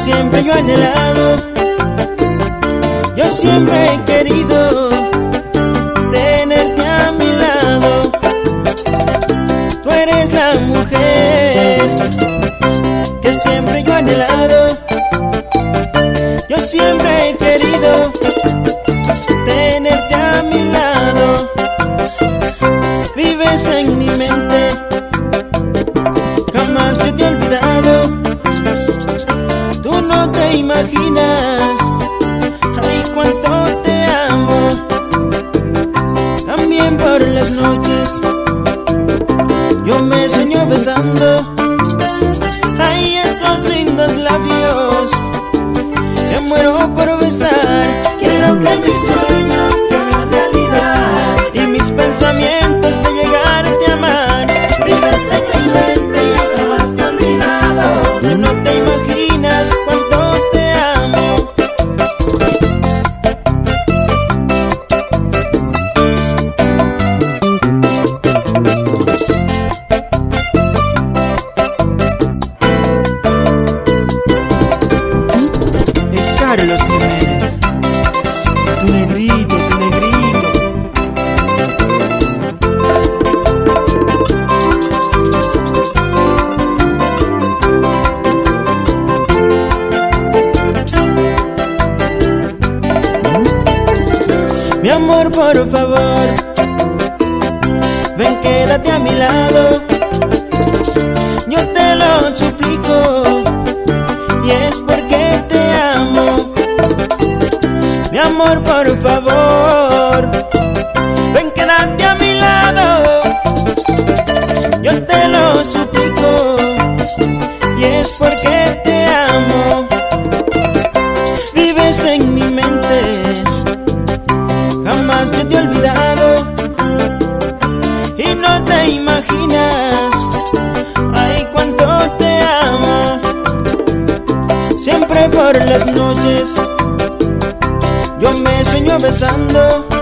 siempre yo he anhelado, yo siempre he querido tenerte a mi lado. Tú eres la mujer que siempre yo he anhelado, yo siempre he querido tenerte a mi lado. Vives en mi mente, jamás yo te he olvidado. Tú no te imaginas, ay, cuánto te amo. También por las noches yo me sueño besando, ay, esos lindos labios que muero por besar. Quiero que mis sueños sean realidad y mis pensamientos de llegarte a amar. Vives en mi mente y yo jamás te he olvidado. Tú no te imaginas cuánto te amo. Es Carlos Jiménez, tu negrito, tu negrito. Mi amor, por favor, ven, quédate a mi lado. Yo te lo suplico, y es porque te amo. Mi amor, por favor, ven, quédate a mi lado. Yo te lo suplico, y es porque te amo. Vives en mi mente, jamás yo te he olvidado. Y no te imaginas, ay, cuánto te amo. Siempre por las noches yo me sueño besando,